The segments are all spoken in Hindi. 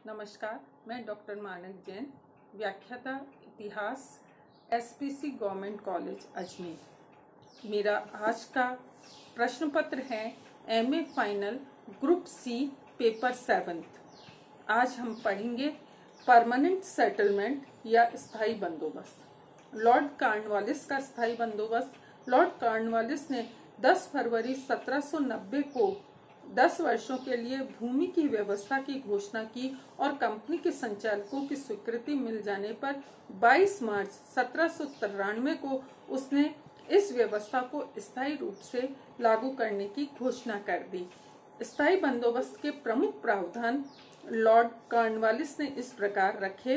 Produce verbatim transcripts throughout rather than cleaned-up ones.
नमस्कार, मैं डॉक्टर मानक जैन, व्याख्याता इतिहास, एसपीसी गवर्नमेंट कॉलेज अजमेर। मेरा आज का प्रश्न पत्र है MA final group C paper seventh. आज हम पढ़ेंगे परमानेंट सेटलमेंट या स्थायी बंदोबस्त। लॉर्ड कॉर्नवालिस का स्थायी बंदोबस्त। लॉर्ड कॉर्नवालिस ने दस फरवरी सत्रह सौ नब्बे को दस वर्षों के लिए भूमि की व्यवस्था की घोषणा की और कंपनी के संचालकों की स्वीकृति मिल जाने पर बाईस मार्च सत्रह सौ तिरानवे को उसने इस व्यवस्था को स्थायी रूप से लागू करने की घोषणा कर दी। स्थायी बंदोबस्त के प्रमुख प्रावधान लॉर्ड कॉर्नवालिस ने इस प्रकार रखे।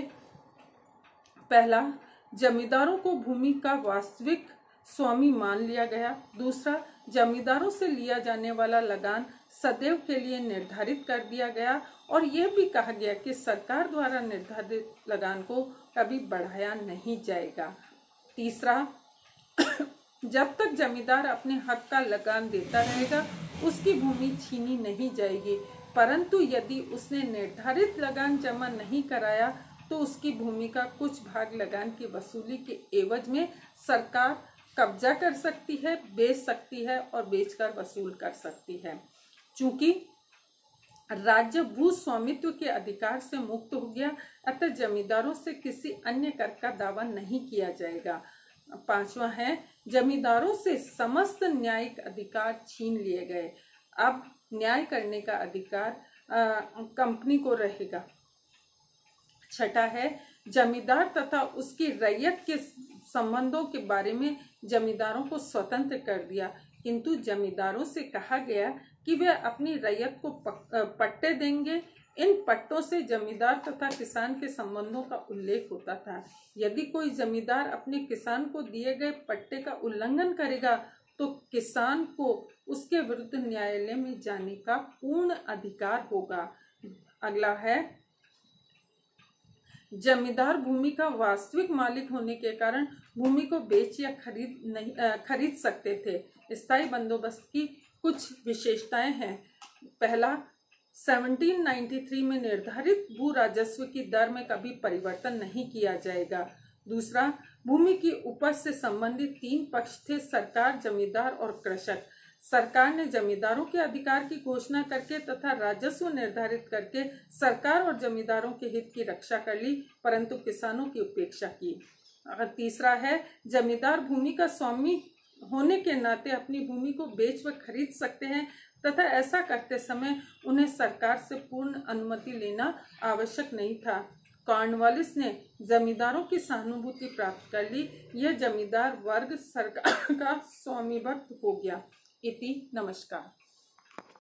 पहला, जमींदारों को भूमि का वास्तविक स्वामी मान लिया गया। दूसरा, जमींदारों से लिया जाने वाला लगान सदैव के लिए निर्धारित कर दिया गया और यह भी कहा गया कि सरकार द्वारा निर्धारित लगान को कभी बढ़ाया नहीं जाएगा। तीसरा, जब तक जमींदार अपने हक का लगान देता रहेगा उसकी भूमि छीनी नहीं जाएगी, परंतु यदि उसने निर्धारित लगान जमा नहीं कराया तो उसकी भूमि का कुछ भाग लगान की वसूली के एवज में सरकार कब्जा कर सकती है, बेच सकती है और बेचकर वसूल कर सकती है। चूंकि राज्य भू स्वामित्व के अधिकार से मुक्त हो गया, अतः जमींदारों से किसी अन्य कर का दावा नहीं किया जाएगा। पांचवा है, जमींदारों से समस्त न्यायिक अधिकार छीन लिए गए। अब न्याय करने का अधिकार कंपनी को रहेगा। छठा है, जमींदार तथा उसकी रैयत के संबंधों के बारे में जमींदारों को स्वतंत्र कर दिया, किंतु जमींदारों से कहा गया कि वे अपनी रैयत को पट्टे देंगे। इन पट्टों से जमींदार तथा किसान के संबंधों का उल्लेख होता था। यदि कोई जमींदार अपने किसान को दिए गए पट्टे का उल्लंघन करेगा तो किसान को उसके विरुद्ध न्यायालय में जाने का पूर्ण अधिकार होगा। अगला है, जमींदार भूमि का वास्तविक मालिक होने के कारण भूमि को बेच या खरीद नहीं खरीद सकते थे। स्थायी बंदोबस्त की कुछ विशेषताएं हैं। पहला, सत्रह सौ तिरानवे में निर्धारित भू राजस्व की दर में कभी परिवर्तन नहीं किया जाएगा। दूसरा, भूमि की उपज से संबंधित तीन पक्ष थे, सरकार, जमींदार और कृषक। सरकार ने जमींदारों के अधिकार की घोषणा करके तथा राजस्व निर्धारित करके सरकार और जमींदारों के हित की रक्षा कर ली, परंतु किसानों की उपेक्षा की। तीसरा है, जमींदार भूमि का स्वामी होने के नाते अपनी भूमि को बेच व खरीद सकते हैं तथा ऐसा करते समय उन्हें सरकार से पूर्ण अनुमति लेना आवश्यक नहीं था। कॉर्नवालिस ने जमींदारों की सहानुभूति प्राप्त कर ली। यह जमींदार वर्ग सरकार का स्वामी भक्त हो गया। इति नमस्कार।